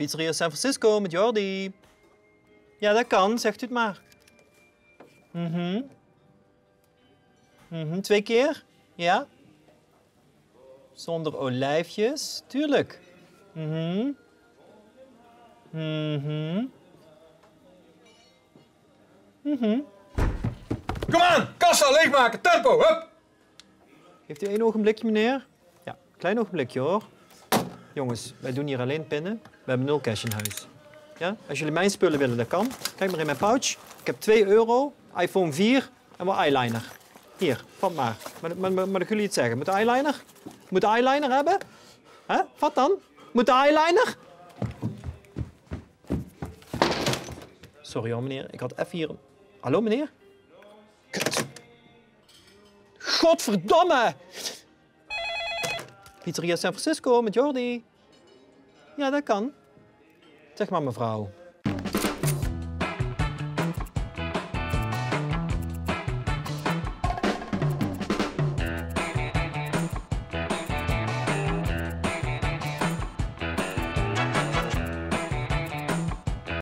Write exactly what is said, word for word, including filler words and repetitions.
Pizzeria San Francisco met Jordi. Ja, dat kan, zegt u het maar. Mhm. Mhm, twee keer? Ja. Zonder olijfjes, tuurlijk. Mhm. Mhm. Mhm. Kom aan, kassa leegmaken, tempo, hup! Geeft u één ogenblikje, meneer? Ja, klein ogenblikje hoor. Jongens, wij doen hier alleen pinnen. We hebben nul cash in huis. Ja? Als jullie mijn spullen willen, dat kan. Kijk maar in mijn pouch. Ik heb twee euro, iPhone vier en wat eyeliner. Hier, vat maar. Maar, maar, maar, maar dat jullie het zeggen. Moet de eyeliner? Moet de eyeliner hebben? Hè? Wat dan? Moet de eyeliner? Sorry hoor, meneer. Ik had even hier... Hallo, meneer? Kut. Godverdomme! Pizzeria San Francisco met Jordi. Ja, dat kan. Zeg maar, mevrouw.